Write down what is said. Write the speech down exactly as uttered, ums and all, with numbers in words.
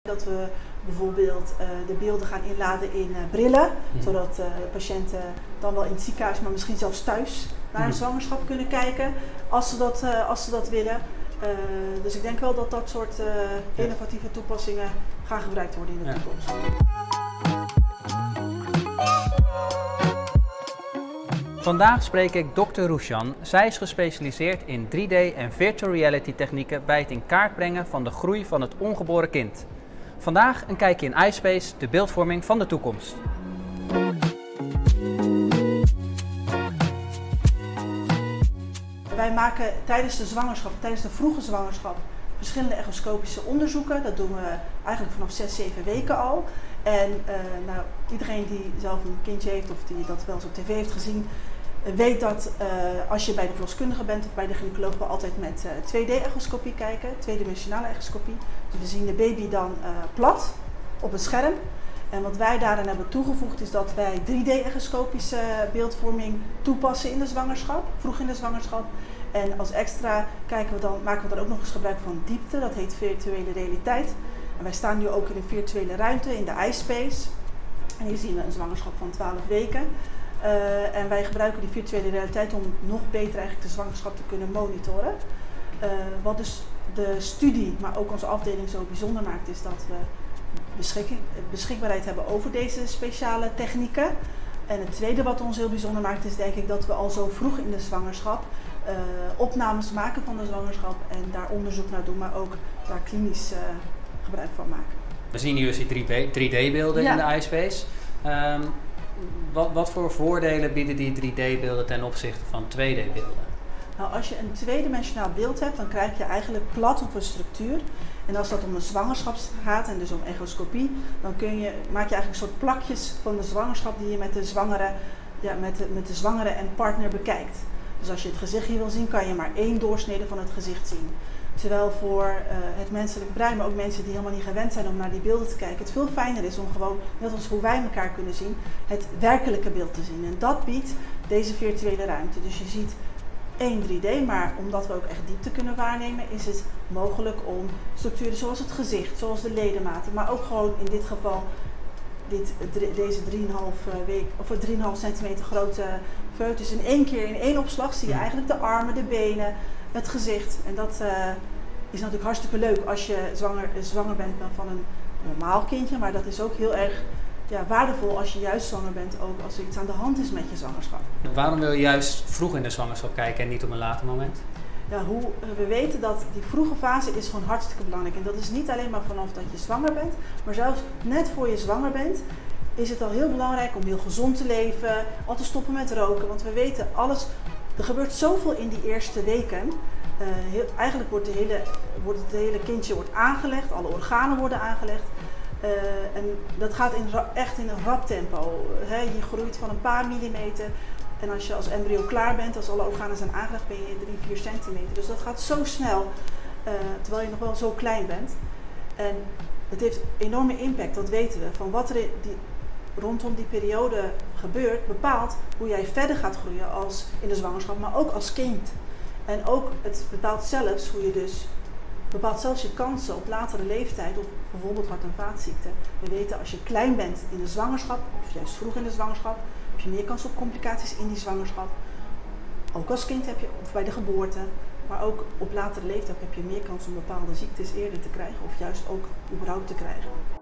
Dat we bijvoorbeeld uh, de beelden gaan inladen in uh, brillen, mm. zodat uh, patiënten dan wel in het ziekenhuis, maar misschien zelfs thuis naar een mm. zwangerschap kunnen kijken, als ze dat, uh, als ze dat willen. Uh, dus ik denk wel dat dat soort uh, ja. innovatieve toepassingen gaan gebruikt worden in de ja. toekomst. Vandaag spreek ik dokter Roesjan. Zij is gespecialiseerd in drie D en virtual reality technieken bij het in kaart brengen van de groei van het ongeboren kind. Vandaag een kijkje in iSpace, de beeldvorming van de toekomst. Wij maken tijdens de zwangerschap, tijdens de vroege zwangerschap, verschillende echoscopische onderzoeken. Dat doen we eigenlijk vanaf zes, zeven weken al. En uh, nou, iedereen die zelf een kindje heeft of die dat wel eens op tv heeft gezien, weet dat uh, als je bij de verloskundige bent of bij de gynaecoloog we altijd met uh, twee D echoscopie kijken, tweedimensionale echoscopie. Dus we zien de baby dan uh, plat op een scherm. En wat wij daarin hebben toegevoegd is dat wij drie D echoscopische beeldvorming toepassen in de zwangerschap, vroeg in de zwangerschap. En als extra kijken we dan, maken we dan ook nog eens gebruik van diepte, dat heet virtuele realiteit. En wij staan nu ook in een virtuele ruimte in de iSpace. En hier zien we een zwangerschap van twaalf weken. Uh, en wij gebruiken die virtuele realiteit om nog beter eigenlijk de zwangerschap te kunnen monitoren. Uh, wat dus de studie, maar ook onze afdeling zo bijzonder maakt, is dat we beschikking, beschikbaarheid hebben over deze speciale technieken. En het tweede wat ons heel bijzonder maakt is denk ik dat we al zo vroeg in de zwangerschap uh, opnames maken van de zwangerschap en daar onderzoek naar doen, maar ook daar klinisch uh, gebruik van maken. We zien hier dus die drie D beelden ja. in de iSpace. Um, wat, wat voor voordelen bieden die drie D beelden ten opzichte van twee D beelden? Nou, als je een tweedimensionaal beeld hebt, dan krijg je eigenlijk plat op een structuur. En als dat om een zwangerschap gaat en dus om echoscopie, dan kun je, maak je eigenlijk een soort plakjes van de zwangerschap die je met de zwangere, ja, met de, met de zwangere en partner bekijkt. Dus als je het gezichtje wil zien, kan je maar één doorsnede van het gezicht zien. Terwijl voor uh, het menselijk brein, maar ook mensen die helemaal niet gewend zijn om naar die beelden te kijken, het veel fijner is om gewoon, net als hoe wij elkaar kunnen zien, het werkelijke beeld te zien. En dat biedt deze virtuele ruimte. Dus je ziet één drie D, maar omdat we ook echt diepte kunnen waarnemen, is het mogelijk om structuren zoals het gezicht, zoals de ledematen, maar ook gewoon in dit geval dit, deze drie komma vijf week of drie komma vijf centimeter grote foetus in één keer, in één opslag zie je eigenlijk de armen, de benen, het gezicht. En dat uh, is natuurlijk hartstikke leuk als je zwanger, zwanger bent van een normaal kindje, maar dat is ook heel erg ja, waardevol als je juist zwanger bent, ook als er iets aan de hand is met je zwangerschap. Waarom wil je juist vroeg in de zwangerschap kijken en niet op een later moment? Ja, hoe, we weten dat die vroege fase is gewoon hartstikke belangrijk. En dat is niet alleen maar vanaf dat je zwanger bent, maar zelfs net voor je zwanger bent, is het al heel belangrijk om heel gezond te leven, al te stoppen met roken. Want we weten alles, er gebeurt zoveel in die eerste weken. Uh, heel, eigenlijk wordt, de hele, wordt het hele kindje wordt aangelegd, alle organen worden aangelegd. Uh, en dat gaat in, echt in een rap tempo. He, je groeit van een paar millimeter. En als je als embryo klaar bent, als alle organen zijn aangelegd, ben je drie, vier centimeter. Dus dat gaat zo snel, uh, terwijl je nog wel zo klein bent. En het heeft enorme impact, dat weten we. Van wat er die, rondom die periode gebeurt, bepaalt hoe jij verder gaat groeien als in de zwangerschap, maar ook als kind. En ook, het bepaalt zelfs hoe je dus, bepaalt zelfs je kansen op latere leeftijd, op bijvoorbeeld hart- en vaatziekten. We weten als je klein bent in de zwangerschap, of juist vroeg in de zwangerschap, heb je meer kans op complicaties in die zwangerschap. Ook als kind heb je, of bij de geboorte, maar ook op latere leeftijd heb je meer kans om bepaalde ziektes eerder te krijgen, of juist ook überhaupt te krijgen.